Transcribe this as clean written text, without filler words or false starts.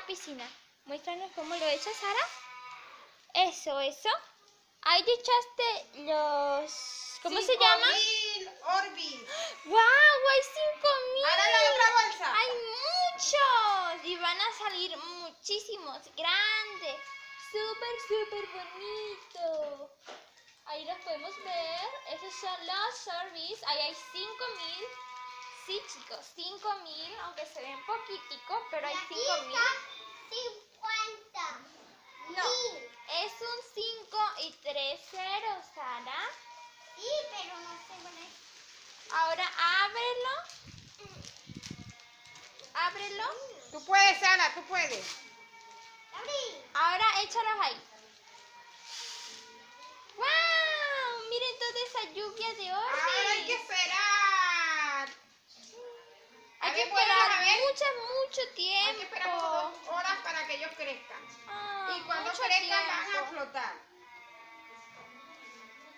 piscina. Muéstranos cómo lo echas, Sara. Eso. Ahí te echaste los... ¿Cómo se llama? 5.000 Orbis. ¡Wow! ¡Hay 5.000! Ahora la otra bolsa. ¡Hay muchos! Y van a salir muchísimos, grandes. Súper bonito. Ahí los podemos ver. Esos son los Orbis. Ahí hay 5.000. Sí, chicos, 5.000, aunque se ven poquiticos, pero hay 5.000. 50. No, es un 5 y 3 ceros, Sara. Sí, pero no se ve. Ahora ábrelo. Tú puedes, Ana, tú puedes. Abrí. Ahora échalos ahí. ¡Wow! Miren toda esa lluvia de Orbis. Ahora hay que esperar. Hay A que ver, vuelve esperar a ver. mucho tiempo. Hay que esperar como 2 horas para que ellos crezcan. Ah, Y cuando mucho crezcan van a tiempo. flotar.